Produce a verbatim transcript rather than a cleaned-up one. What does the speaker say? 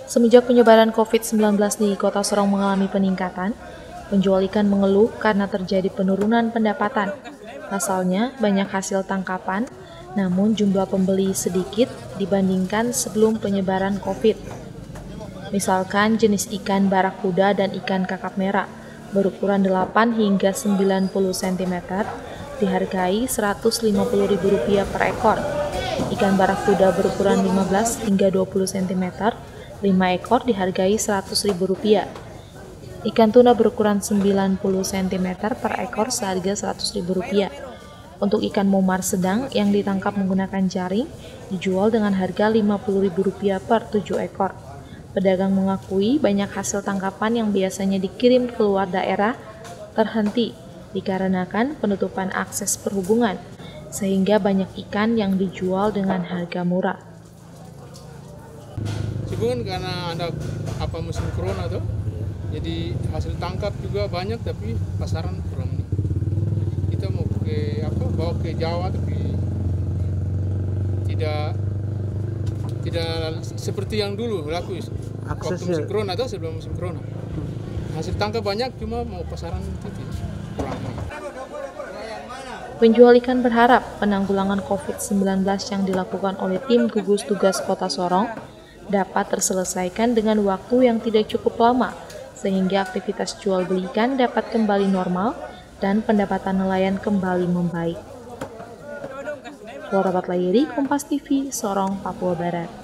Semenjak penyebaran covid sembilan belas di Kota Sorong mengalami peningkatan, penjual ikan mengeluh karena terjadi penurunan pendapatan. Pasalnya, banyak hasil tangkapan, namun jumlah pembeli sedikit dibandingkan sebelum penyebaran COVID. Misalkan jenis ikan barakuda dan ikan kakap merah berukuran delapan hingga sembilan puluh sentimeter dihargai seratus lima puluh ribu rupiah per ekor. Ikan barakuda berukuran lima belas hingga dua puluh sentimeter, lima ekor dihargai seratus ribu rupiah. Ikan tuna berukuran sembilan puluh sentimeter per ekor seharga seratus ribu rupiah. Untuk ikan momar sedang yang ditangkap menggunakan jaring dijual dengan harga lima puluh ribu rupiah per tujuh ekor. Pedagang mengakui banyak hasil tangkapan yang biasanya dikirim keluar daerah terhenti dikarenakan penutupan akses perhubungan, sehingga banyak ikan yang dijual dengan harga murah. Cuman karena ada apa musim corona tuh, jadi hasil tangkap juga banyak tapi pasaran kurang. Kita mau ke apa bawa ke Jawa tapi tidak tidak seperti yang dulu laku waktu musim corona atau sebelum musim corona. Hasil tangkap banyak cuma mau pasaran tidak kurang. Penjual ikan berharap penanggulangan covid sembilan belas yang dilakukan oleh tim gugus tugas Kota Sorong dapat terselesaikan dengan waktu yang tidak cukup lama, sehingga aktivitas jual beli ikan dapat kembali normal dan pendapatan nelayan kembali membaik. Laura Batlayeri, Kompas T V, Sorong, Papua Barat.